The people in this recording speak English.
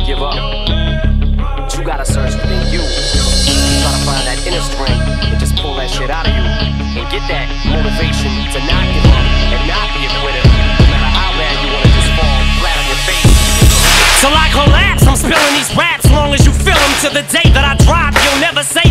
give up. But you gotta search within you. Try to find that inner strength and just pull that shit out of you. And get that motivation to not give up and not be a quitter. No matter how bad you wanna just fall flat on your face. Till I collapse, I'm spilling these raps. Long as you feel them, to the day that I drop, you'll never say